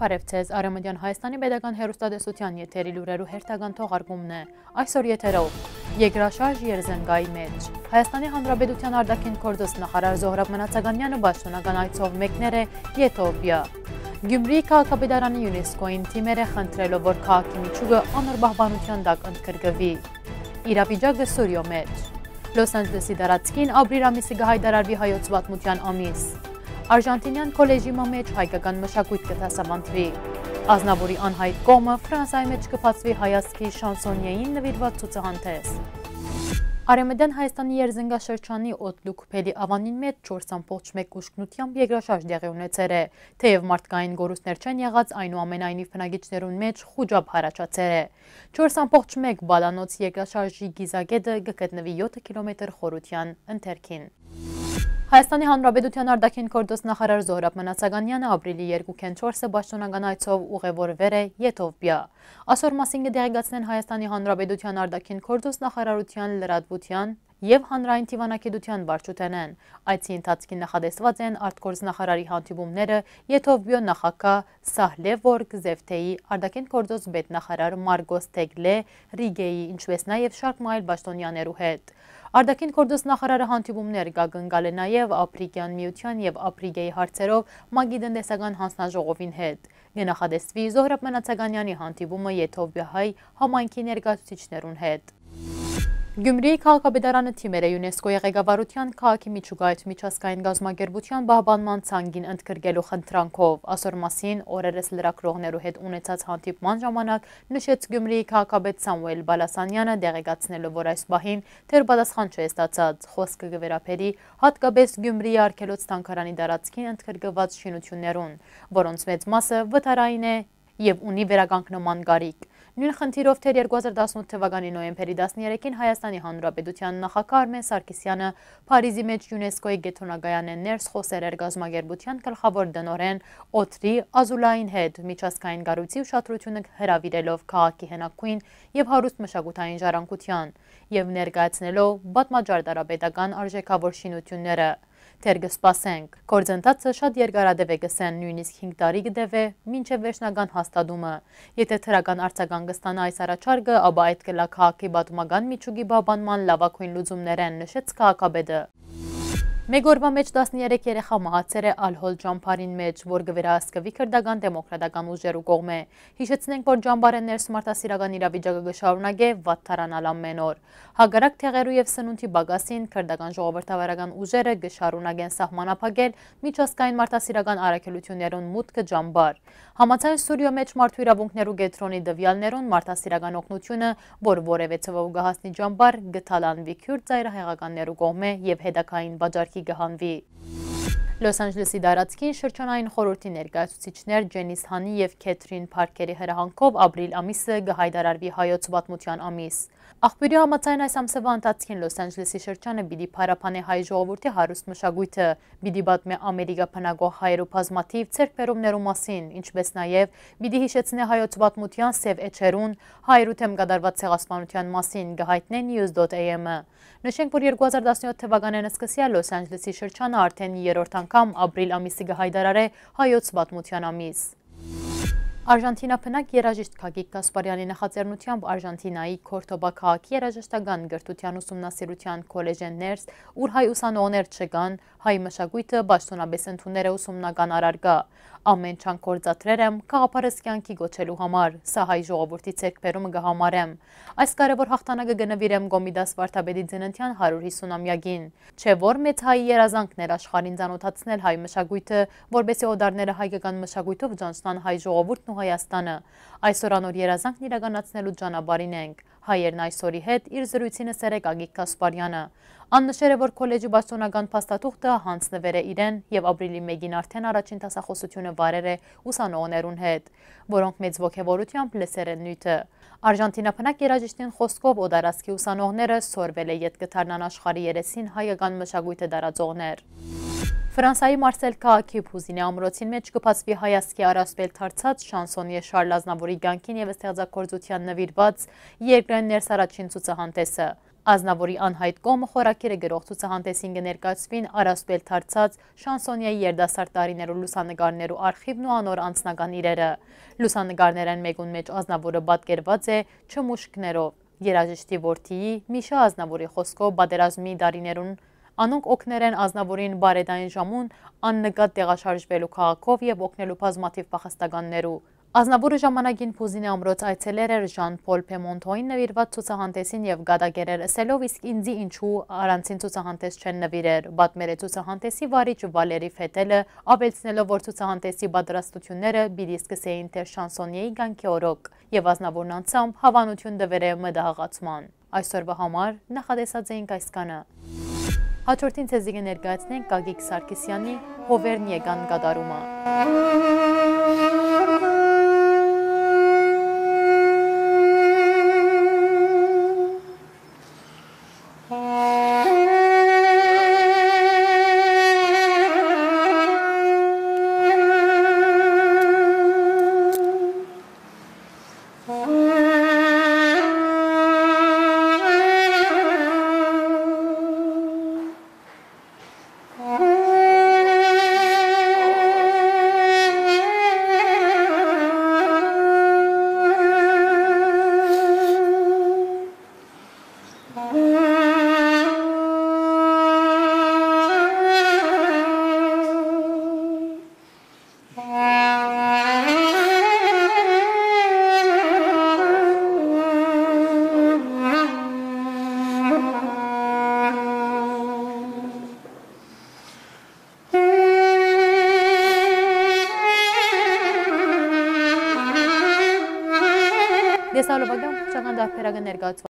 Բարև ձեզ, Արևմտյան Հայաստանի Պետական հեռուստատեսության եթերի լուրերու հերթական թողարկումն է։ Այսօր եթերով Երկրաշարժ Երզենգայի մեջ Հայաստանի Հանրապետության արտաքին գործոստ նախարար Զոհրաբ Մնացականյանը պաշտոնական այցով մեկներ է Եթովպիա։ Գյումրիի քաղաքապետարանի ՅՈՒՆԵՍԿՕ-ին թիմերը խնդրելով, որ քաղաքի միջուկը անոր պահպանության տակ ընդգրկվի։ Իրավիճակը Սուրիո մեջ Լոս Անջելեսի տարածքին ապրիլ ամիսի կհայտարարվի հայոց պատմության ամիս։ Արժանտինյան քոլեջի մեջ հայկական մշակույթ կդասավանդվի։ Ազնավուրի անհայտ կողմը Ֆրանսիայի մեջ կբացվի հայացքի շանսոնիեին նվիրված ցուցահանդես։ Արևմտյան Հայաստանի Երզենգաշրջանի Օտլուկուփելի ավանին մեջ 4.1 ուշքնությամբ երկրաշարժ տեղի ունեցել է, թեև մարդկային գորուստներ չեն եղած, այնուամենայնիվ բնակիչներուն մեջ խուճապ հարաճացել է։ 4.1 բալանոց երկրաշարժի գիզակետը կգտնվի 7 կիլոմետր խորության ընթերքին։ Հայաստանի Հանրապետության արտաքին գործոստ նախարար Զոհրաբ Մնացականյանը ապրիլի 2-4-ը պաշտոնական այցով ուղևորվել է Եթովպիա։ Այսօր մասին կդեղեկացնեն Հայաստանի Հանրապետության արտաքին գործոստ նախարարության լրատվության և հանրային դիվանագիտության վարչութենեն։ Այցի ընթացքին նախադեсված են արտգործնախարարի հանդիպումները Եթովպիո նախագահ Սահլևորգ Զևթեի, արտաքին գործոստ պետնախարար Մարգոս Թեգլե Ռիգեի, ինչպես նաև շարք այլ պաշտոնյաներու հետ։ Արտաքին գործոստ նախարարը հանդիպումներ կգնկալ է նաև Աֆրիկյան միության և Աֆրիկայի հարցերով ՄԱԿ-ի տնտեսական հանձնաժողովին հետ։ Կնախադեсվի Զոհրաբ Մնացականյանի հանդիպումը Եթովպիայի համայնքի ներկայացուցիչներուն հետ։ Գյումրիի քաղաքապետարանը թիմերը ՅՈՒՆԵՍԿՕ-ի ղեկավարության քաղաքի միջուկայից միջազգային կազմակերպության պահպանման ցանկին ընդգրկելու խնդրանքով այսօր մասին օրերս լրագրողներու հետ ունեցած հանդիպման ժամանակ նշեց Գյումրիի քաղաքապետ Սամուել Բալասանյանը, դեղեկացնելով, որ այս պահին դեռ պատասխան չէ ստացած։ Խոսքը կվերապերի հատկապես Գյումրիի արգելոց թանգարանի տարածքին ընդգրկված շինություններուն, որոնց մեծ մասը վթարային է և ունի վերականգնման կարիք։ Նույն խնդիրով թեր 2018 թվականի նոյեմբերի 13-ին Հայաստանի Հանրապետության նախագահ Արմեն Սարգսյանը Փարիզի մեջ ՅՈՒՆԵՍԿՕ-ի գեթոնագայանեն ներս խոսել էր կազմակերպության գլխավոր տնօրեն Օթրի Ազուլային հետ միջազգային կառույցի ուշադրությունը հրավիրելով քաղաքի հենակույն և հարուստ մշակութային ժառանգության և ներկայացնելով պատմաճար տարապետական արժեքավոր շինությունները։ Թեր կսպասենք, գործընթացը շատ երկարատև է գսեն, նույնիսկ 5 տարի կդեվե մինչև վերջնական հաստատումը։ Եթե թրական արձագանք կստանա այս առաջարկը, ապա այդ կլա քաղաքի պատմական միջուկի պահպանման լավագույն լուծումներեն, նշեց քաղաքապետը։ Մեկ օրվա մեջ 13 երեխա մահացել է Ալ-Հոլ ճամբարին մեջ, որ կվերահսկվի քրդական դեմոկրատական ուժերու կողմէ։ Հիշեցնենք, որ ճամբարեն ներս մարդասիրական իրավիճակը կշարունակե վատթարանալ ամեն օր։ Հակառակ թեղերու և սնունդի բագասին քրդական ժողովրդավարական ուժերը կշարունակեն սահմանափակել միջազգային մարդասիրական առաքելություններուն մուտքը ճամբար։ Համաձայն Սուրիո մեջ մարդու իրավունքներու կենտրոնի տվյալներուն մարդասիրական օգնությունը, որ որևէ ցավով կհասնի ճամբար, կթալանվի քուրդ ծայրահեղականներու կողմէ և հետագային վաճառքի կհանվի։ Լոս Անջելեսի տարածքին շրջանային խորհրդի ներկայացուցիչներ Ջենիս Հանի և Քեթրին Փարքերի հրահանգով ապրիլ ամիսը կհայտարարվի հայոց պատմության ամիս։ Աղբյուրի համաձայն այս ամսվա ընթացքին Լոս Անջելեսի շրջանը պիտի փարապանե հայ ժողովուրդի հարուստ մշակույթը, պիտի պատմե Ամերիկա բնակող հայերու բազմաթիվ ձեռքբերումներու մասին, ինչպես նաև պիտի հիշեցնե հայոց պատմության սև էջերուն հայերու դեմ կատարված ցեղասպանության մասին, կհայտնե News.am-ը։ Նշենք, որ 2017 թվականին սկսյալ Լոս Անջելեսի շրջանը արդեն երրորդ անգամ ապրիլ ամիսը կհայտարարե հայոց պատմության ամիս։ Արժանտինա բնակ երաժիշտ Գագիկ Գասպարյանի նախաձեռնությամբ Արժանտինայի Քորդոբա քաղաքի երաժշտական գրթության ուսումնասիրության քոլեջեն ներս, ուր հայ ուսանողներ չկան, հայ մշակույթը պաշտոնապես ընդունել է ուսումնական առարկա։ Ամեն չան կործատրել եմ գաղափարս կյանքի գոչելու համար, սա հայ ժողովրդի ձեռքբերումը կհամարեմ։ Այս կարևոր հաղթանակը կնվիրեմ Կոմիտաս վարդապետի ծննդյան 150-ամյակին։ Չէ որ մեծ հայի երազանքներ աշխարհին ծանոթացնել հայ մշակույթը, որպեսզի օդարները հայկական մշակույթով ճանչնան հայ ժողովուրդն ու Հայաստանը։ Այսօր անոր երազանքն իրականացնելու ճանապարհին ենք։ Հայերն այսօրի հետ իր զրույցին ասել է Գագիկ Գասպարյանը։ Աննշել է, որ քոլեջի պաշտոնական փաստաթուղթը հանձնվել է իրեն և ապրիլի 1-ին արդեն առաջին դասախոսությունը վարել է ուսանողներուն հետ, որոնք մեծ ոգևորությամբ լսել են նյութը։ Արժանտինա բնակ երաժիշտին խոսքով օդարասքի ուսանողները սորվել է ետ կդառնան աշխարհի երեսին հայկական մշակույթը տարածողներ։ Ֆրանսիայի Մարսել քաղաքի Փուզինե ամրոցին մեջ կբացվի հայացքի առասպել դարձած շանսոնիե Շարլ Ազնավուրի կյանքին և ստեղծագործության նվիրված երկրային ներս առաջին ցուցահանդեսը։ Ազնավուրի անհայտ կողմը խորակիրը գրող ցուցահանդեսին կներկայացվին առասպել դարձած շանսոնիայի երդասարդ տարիներու լուսանկարներու արխիվն ու անոր անձնական իրերը։ Լուսանկարներն մեկուն մեջ Ազնավուրը պատկերված է չմուշկներով։ Երաժիշտի որդիի Միշա Ազնավուրի խոսքով պատերազմի դարիներուն անոնք օգներեն Ազնավուրին բարեդային ժամուն աննկատ տեղաշարժվելու քաղաքով եւ օգնելու բազմաթիվ փախստականներու։ Ազնավուրը ժամանակին Փուզինե ամրոց այցելեր էր Ժան Պոլ Պեմոնտոին նվիրված ցուցահանդեսին եւ գադագերեր ասելով իսկ ինձի ինչու առանցին ցուցահանդես չեն նվիրեր։ Պատմեր է ցուցահանդեսի վարիչ Վալերի Ֆետելը, ապելցնելով որ ցուցահանդեսի պատրաստությունները պիտի սկսեին թե շանսոնիեի գանքի օրոք եւ Ազնավուրն անցամբ հավանություն դվեր է մտահղացման։ Այսօրվա համար նախադեսած էինք այսքանը։ Հաջորդին ցեզի կներկայացնենք Գագիկ Սարգսյանի Հովերն եկան կատարումը։ Դեսալովագան խճական դարբերագը ներկայացված